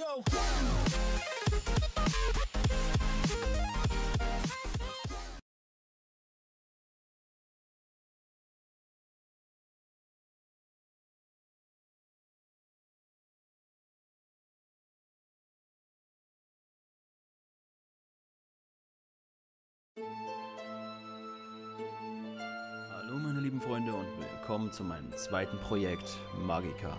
go. Hallo meine lieben Freunde und willkommen zu meinem zweiten Projekt, Magica.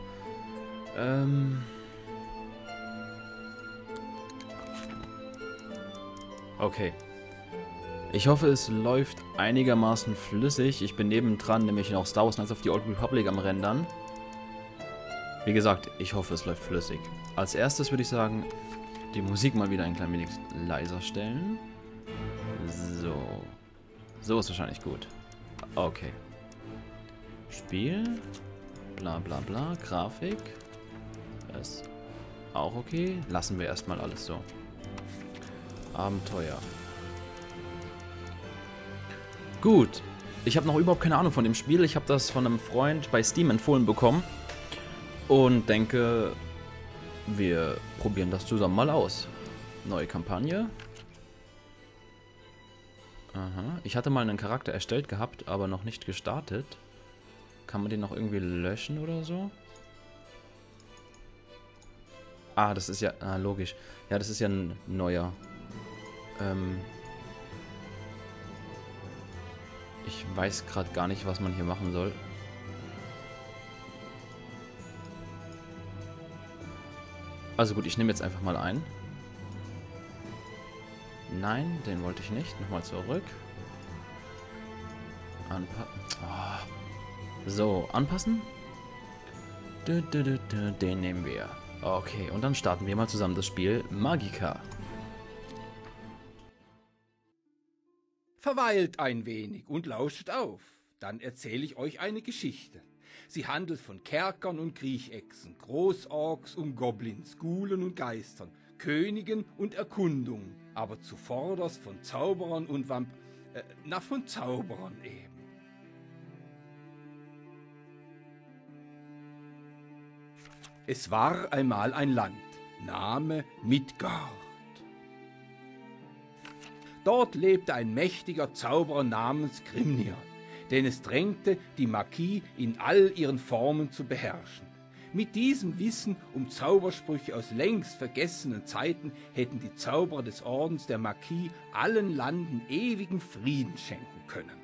Okay. Ich hoffe, es läuft einigermaßen flüssig. Ich bin nebendran, nämlich noch Star Wars Knights of the Old Republic am Rendern. Wie gesagt, ich hoffe, es läuft flüssig. Als erstes würde ich sagen, die Musik mal wieder ein klein wenig leiser stellen. So. So ist wahrscheinlich gut. Okay. Spiel. Bla bla bla. Grafik. Ist auch okay. Lassen wir erstmal alles so. Abenteuer. Gut. Ich habe noch überhaupt keine Ahnung von dem Spiel. Ich habe das von einem Freund bei Steam empfohlen bekommen. Und denke, wir probieren das zusammen mal aus. Neue Kampagne. Aha. Ich hatte mal einen Charakter erstellt gehabt, aber noch nicht gestartet. Kann man den noch irgendwie löschen oder so? Ah, das ist ja... Ah, logisch. Ja, das ist ja ein neuer. Ich weiß gerade gar nicht, was man hier machen soll. Also gut, ich nehme jetzt einfach mal ein. Nein, den wollte ich nicht. Nochmal zurück. Anpassen. Oh. So, anpassen. Den nehmen wir. Okay, und dann starten wir mal zusammen das Spiel Magica. Verweilt ein wenig und lauschet auf, dann erzähle ich euch eine Geschichte. Sie handelt von Kerkern und Kriechechsen, Großorks und Goblins, Ghoulen und Geistern, Königen und Erkundungen, aber zuvorderst von Zauberern und von Zauberern eben. Es war einmal ein Land, Name Midgard. Dort lebte ein mächtiger Zauberer namens Grimnir, den es drängte, die Magie in all ihren Formen zu beherrschen. Mit diesem Wissen um Zaubersprüche aus längst vergessenen Zeiten hätten die Zauberer des Ordens der Magie allen Landen ewigen Frieden schenken können.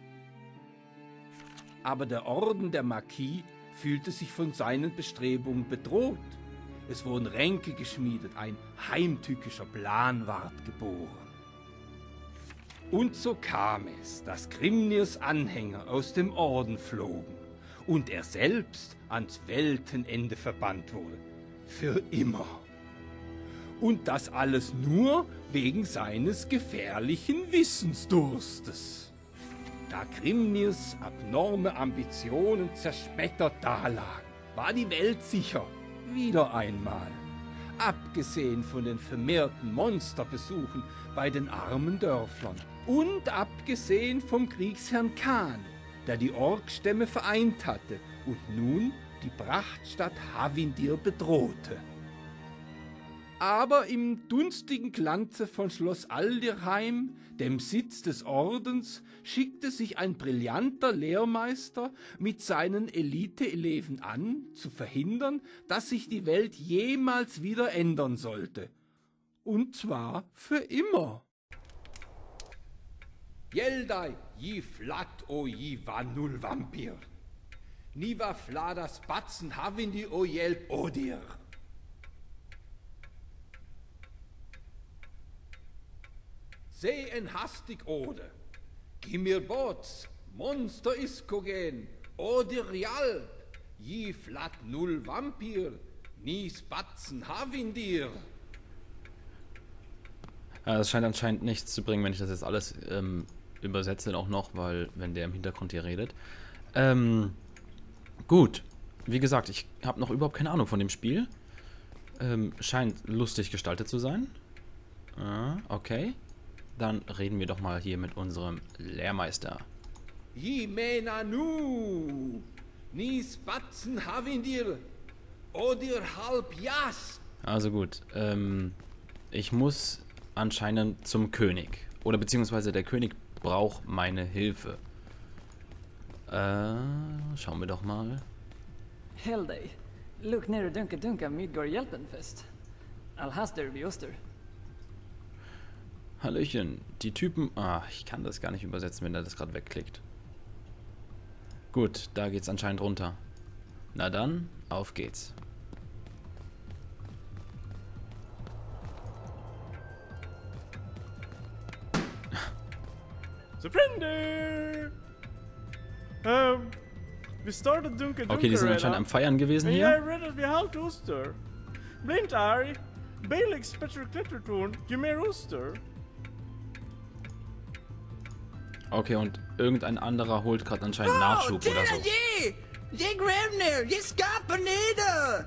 Aber der Orden der Magie fühlte sich von seinen Bestrebungen bedroht. Es wurden Ränke geschmiedet, ein heimtückischer Plan ward geboren. Und so kam es, dass Grimnirs Anhänger aus dem Orden flogen und er selbst ans Weltenende verbannt wurde. Für immer. Und das alles nur wegen seines gefährlichen Wissensdurstes. Da Grimnirs abnorme Ambitionen zerschmettert dalagen, war die Welt sicher, wieder einmal. Abgesehen von den vermehrten Monsterbesuchen bei den armen Dörflern und abgesehen vom Kriegsherrn Khan, der die Orkstämme vereint hatte und nun die Prachtstadt Havindir bedrohte. Aber im dunstigen Glanze von Schloss Aldirheim, dem Sitz des Ordens, schickte sich ein brillanter Lehrmeister mit seinen Elite-Eleven an, zu verhindern, dass sich die Welt jemals wieder ändern sollte. Und zwar für immer. Jeldai, ji flat o ji vanul Vampir. Niva fladas batzen havindi o jelp odir. Sehen hastig ode. Gimir bots, monster iskogen, odir jalp. Ji flat null Vampir, ni spatzen havindir. Ja, das scheint anscheinend nichts zu bringen, wenn ich das jetzt alles übersetze auch noch, weil wenn der im Hintergrund hier redet. Gut, wie gesagt, ich habe noch überhaupt keine Ahnung von dem Spiel. Scheint lustig gestaltet zu sein. Okay. Dann reden wir doch mal hier mit unserem Lehrmeister. Jimena nu, ni spatzen havindir, odir halb jas, Also gut. Ich muss anscheinend zum König. Oder beziehungsweise der König braucht meine Hilfe. Schauen wir doch mal. Helday, look near Dunka Dunka Midgård Hjälpenfest. Alhaster vid Oster. Hallöchen, die Typen... ich kann das gar nicht übersetzen, wenn er das gerade wegklickt. Gut, da geht's anscheinend runter. Na dann, auf geht's. Surrender! We started Dunka Dunka. Okay, die sind anscheinend am Feiern gewesen Ja, hier. redet vi halvt Oster. Blint Ari, Belix Petra Klettertorn, ju mer Oster. Okay, und irgendein anderer holt gerade anscheinend Nachschub oder so. Jeg Grevner, jeg skaper neder!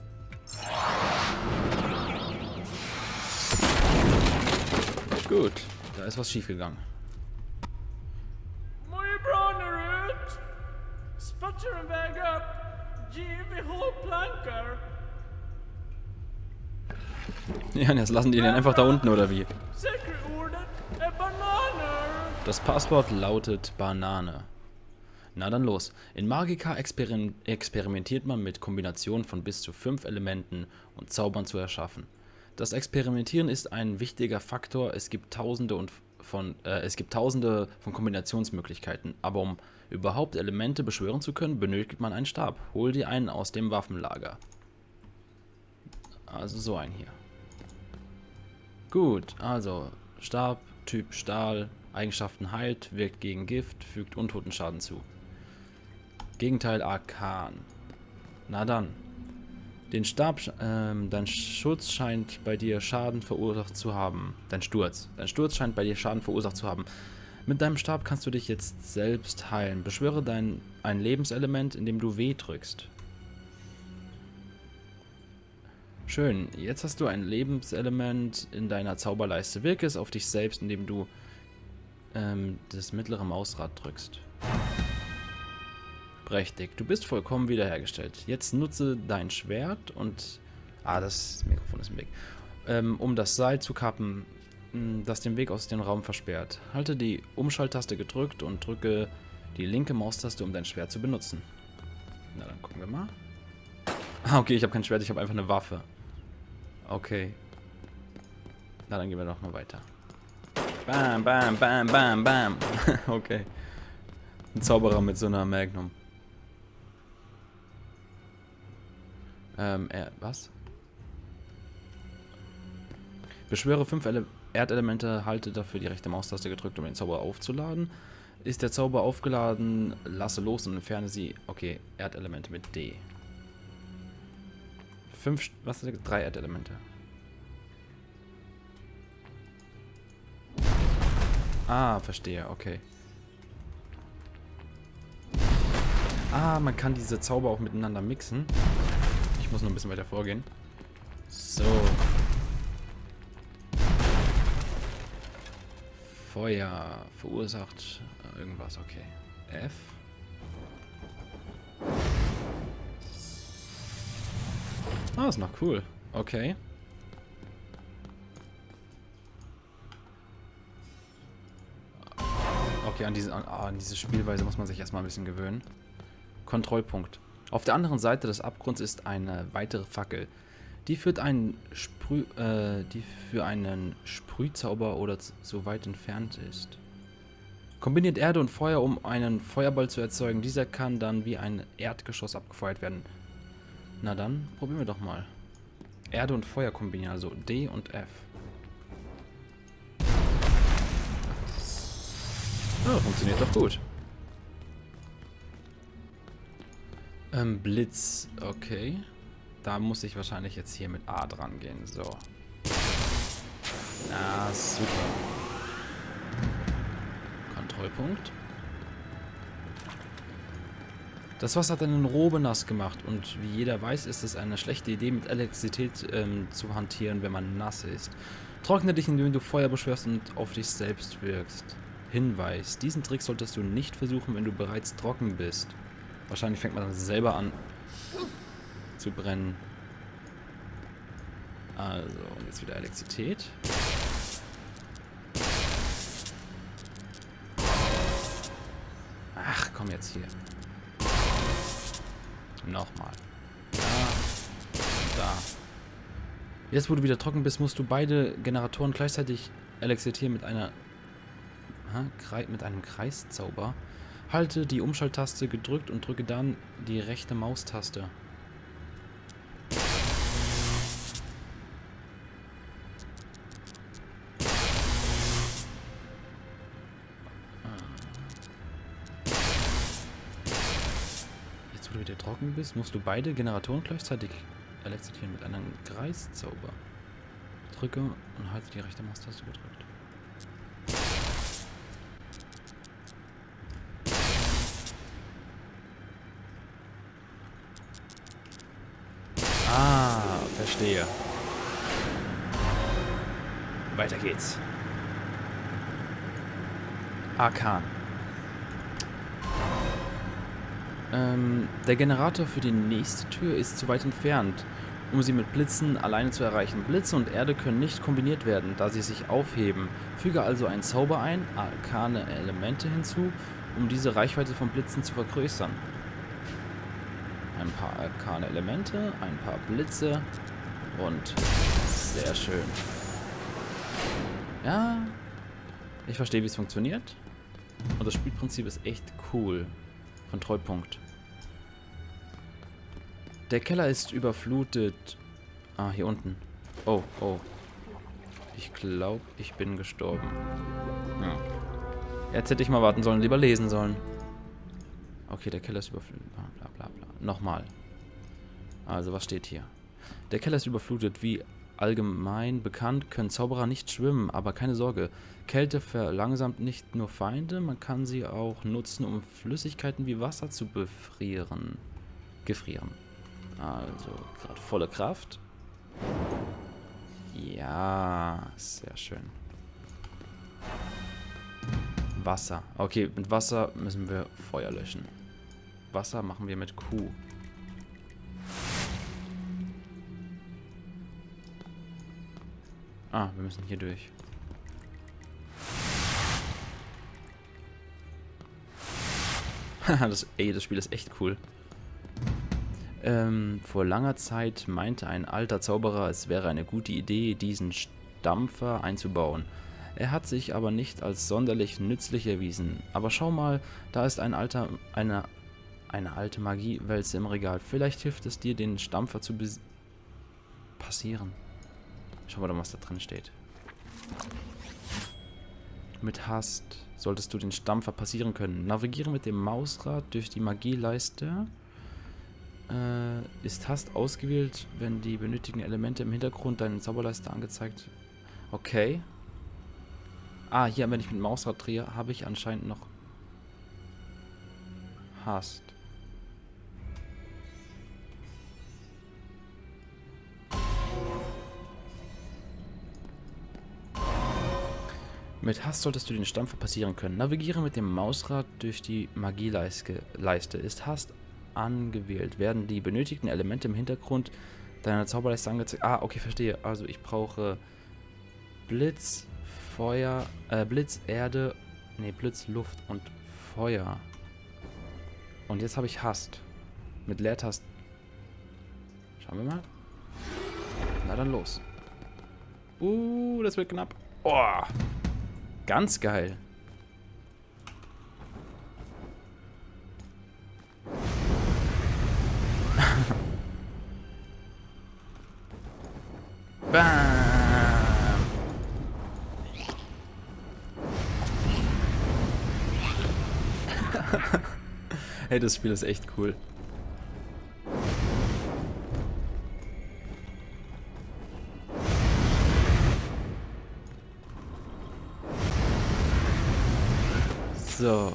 Gut, da ist was schiefgegangen. Moje bröder ut! Spatcher en väg upp! Ge vi hålplankar! Ja, und jetzt lassen die den einfach da unten, oder wie? Säkerordet är bananer! Das Passwort lautet Banane. Na dann los. In Magica experimentiert man mit Kombinationen von bis zu 5 Elementen und Zaubern zu erschaffen. Das Experimentieren ist ein wichtiger Faktor. Es gibt tausende von Kombinationsmöglichkeiten. Aber um überhaupt Elemente beschwören zu können, benötigt man einen Stab. Hol dir einen aus dem Waffenlager. Also so einen hier. Gut, also Stab, Typ Stahl, Eigenschaften heilt, wirkt gegen Gift, fügt untoten Schaden zu. Gegenteil Arkan. Na dann. Den Stab, dein Schutz scheint bei dir Schaden verursacht zu haben. Dein Sturz scheint bei dir Schaden verursacht zu haben. Mit deinem Stab kannst du dich jetzt selbst heilen. Beschwöre ein Lebenselement, indem du W drückst. Schön, jetzt hast du ein Lebenselement in deiner Zauberleiste. Wirke es auf dich selbst, indem du das mittlere Mausrad drückst. Prächtig, du bist vollkommen wiederhergestellt. Jetzt nutze dein Schwert und... das Mikrofon ist im Weg. Um das Seil zu kappen, das den Weg aus dem Raum versperrt. Halte die Umschalttaste gedrückt und drücke die linke Maustaste, um dein Schwert zu benutzen. Na, dann gucken wir mal. Okay, ich habe kein Schwert, ich habe einfach eine Waffe. Okay. Na, dann gehen wir doch mal weiter. Bam, bam, bam, bam, bam. Okay. Ein Zauberer mit so einer Magnum. Was? Beschwöre 5 Erdelemente, halte dafür die rechte Maustaste gedrückt, um den Zauber aufzuladen. Ist der Zauber aufgeladen, lasse los und entferne sie. Okay, Erdelemente mit D. 3 Erdelemente. Verstehe, okay. Man kann diese Zauber auch miteinander mixen. Ich muss nur ein bisschen weiter vorgehen. So. Feuer verursacht irgendwas, okay. F. Ist noch cool. Okay. Okay, an diese Spielweise muss man sich erstmal ein bisschen gewöhnen. Kontrollpunkt. Auf der anderen Seite des Abgrunds ist eine weitere Fackel, die für einen Sprühzauber oder so weit entfernt ist. Kombiniert Erde und Feuer, um einen Feuerball zu erzeugen. Dieser kann dann wie ein Erdgeschoss abgefeuert werden. Na dann, probieren wir doch mal. Erde und Feuer kombinieren, also D und F. Funktioniert doch gut. Blitz, okay. Da muss ich wahrscheinlich jetzt hier mit A dran gehen. So. Na, super. Kontrollpunkt. Das Wasser hat deine Robe nass gemacht und wie jeder weiß, ist es eine schlechte Idee, mit Elektrizität zu hantieren, wenn man nass ist. Trockne dich, indem du Feuer beschwörst und auf dich selbst wirkst. Hinweis: Diesen Trick solltest du nicht versuchen, wenn du bereits trocken bist. Wahrscheinlich fängt man dann selber an zu brennen. Also, jetzt wieder Elektrizität. Ach, komm jetzt hier. Nochmal. Da. Jetzt, wo du wieder trocken bist, musst du beide Generatoren gleichzeitig elektrisieren mit einem Kreiszauber. Halte die Umschalttaste gedrückt und drücke dann die rechte Maustaste. Jetzt, wo du wieder trocken bist, musst du beide Generatoren gleichzeitig elektrisieren mit einem Kreiszauber. Drücke und halte die rechte Maustaste gedrückt. Ah, verstehe. Weiter geht's. Arkan. Der Generator für die nächste Tür ist zu weit entfernt, um sie mit Blitzen alleine zu erreichen. Blitze und Erde können nicht kombiniert werden, da sie sich aufheben. Füge also einen Zauber ein, arkane Elemente hinzu, um diese Reichweite von Blitzen zu vergrößern. Ein paar arkane Elemente, ein paar Blitze und sehr schön. Ja, ich verstehe, wie es funktioniert. Und das Spielprinzip ist echt cool. Kontrollpunkt. Der Keller ist überflutet. Ah, hier unten. Oh, oh. Ich glaube, ich bin gestorben. Ja. Jetzt hätte ich mal warten sollen, lieber lesen sollen. Okay, der Keller ist überflutet. Bla, bla, bla, bla. Nochmal. Also, was steht hier? Der Keller ist überflutet. Wie allgemein bekannt, können Zauberer nicht schwimmen, aber keine Sorge. Kälte verlangsamt nicht nur Feinde, man kann sie auch nutzen, um Flüssigkeiten wie Wasser zu gefrieren. Also, gerade volle Kraft. Ja, sehr schön. Wasser. Okay, mit Wasser müssen wir Feuer löschen. Wasser machen wir mit Q. Ah, wir müssen hier durch. das Spiel ist echt cool. Vor langer Zeit meinte ein alter Zauberer, es wäre eine gute Idee, diesen Stampfer einzubauen. Er hat sich aber nicht als sonderlich nützlich erwiesen. Aber schau mal, da ist eine alte Magiewälze im Regal. Vielleicht hilft es dir, den Stampfer zu passieren. Schau mal doch, was da drin steht. Mit Hast solltest du den Stampfer passieren können. Navigiere mit dem Mausrad durch die Magieleiste. Ist Hast ausgewählt, wenn die benötigten Elemente im Hintergrund deiner Zauberleiste angezeigt. Okay. Ah, hier, wenn ich mit dem Mausrad drehe, habe ich anscheinend noch Hast. Mit Hast solltest du den Stampfer passieren können. Navigiere mit dem Mausrad durch die Magieleiste. Ist Hast angewählt, werden die benötigten Elemente im Hintergrund deiner Zauberleiste angezeigt. Ah, okay, verstehe. Also ich brauche Blitz, Feuer, Blitz, Erde, Blitz, Luft und Feuer. Und jetzt habe ich Hast. Mit Leertasten. Schauen wir mal. Na dann los. Das wird knapp. Oh, ganz geil. Bam! Hey, das Spiel ist echt cool. So.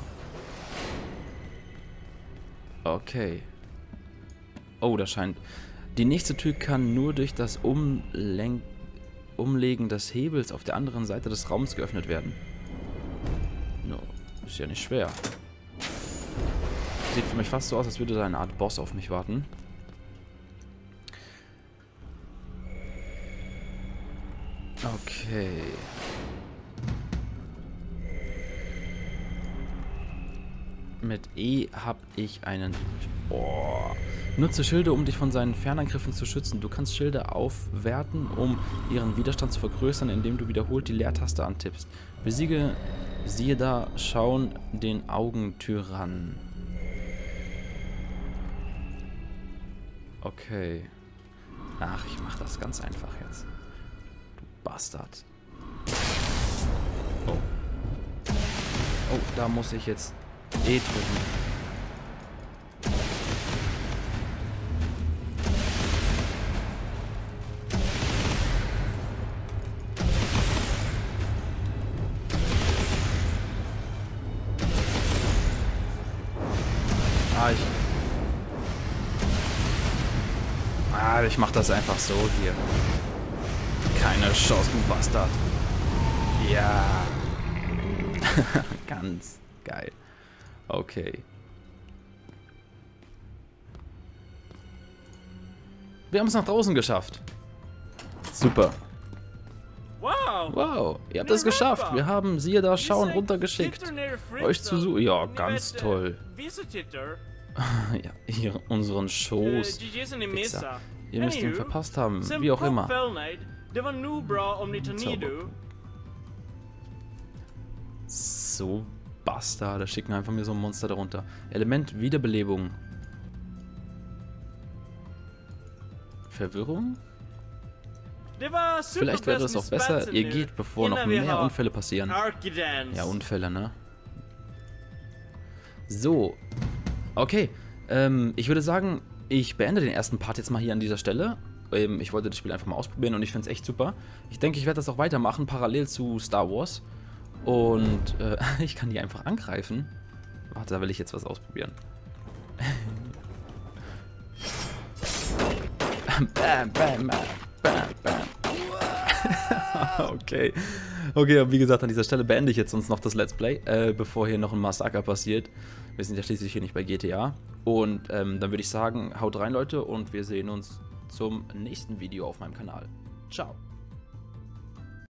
Okay. Oh, das scheint... Die nächste Tür kann nur durch das Umlegen des Hebels auf der anderen Seite des Raums geöffnet werden. No, ist ja nicht schwer. Sieht für mich fast so aus, als würde da eine Art Boss auf mich warten. Okay. Mit E habe ich einen... Oh. Nutze Schilde, um dich von seinen Fernangriffen zu schützen. Du kannst Schilde aufwerten, um ihren Widerstand zu vergrößern, indem du wiederholt die Leertaste antippst. Besiege, siehe da, schauen den Augentyrannen. Okay. Ach, ich mach das ganz einfach jetzt. Du Bastard. Oh. Oh, da muss ich jetzt E drücken. Ich mach das einfach so hier. Keine Chance, du Bastard. Ja. Ganz geil. Okay. Wir haben es nach draußen geschafft. Super. Wow! Wow, ihr habt es geschafft. Wir haben, siehe da, schauen runtergeschickt. Euch zu suchen. Ja, ganz toll. Ja, hier unseren Schoß. Wichser. Ihr müsst ihn verpasst haben, wie auch immer. So, Bastard, da schicken einfach mir so ein Monster darunter. Element Wiederbelebung. Verwirrung? Vielleicht wäre es auch besser, ihr geht, bevor noch mehr Unfälle passieren. Ja, Unfälle, ne? So. Okay. Ich würde sagen, ich beende den ersten Part jetzt mal hier an dieser Stelle. Ich wollte das Spiel einfach mal ausprobieren und ich finde es echt super. Ich denke, ich werde das auch weitermachen, parallel zu Star Wars. Und ich kann die einfach angreifen. Warte, da will ich jetzt was ausprobieren. Bam, bam, bam, bam, bam. Okay. Okay, wie gesagt, an dieser Stelle beende ich jetzt uns noch das Let's Play, bevor hier noch ein Massaker passiert. Wir sind ja schließlich hier nicht bei GTA. Und dann würde ich sagen, haut rein, Leute, und wir sehen uns zum nächsten Video auf meinem Kanal. Ciao.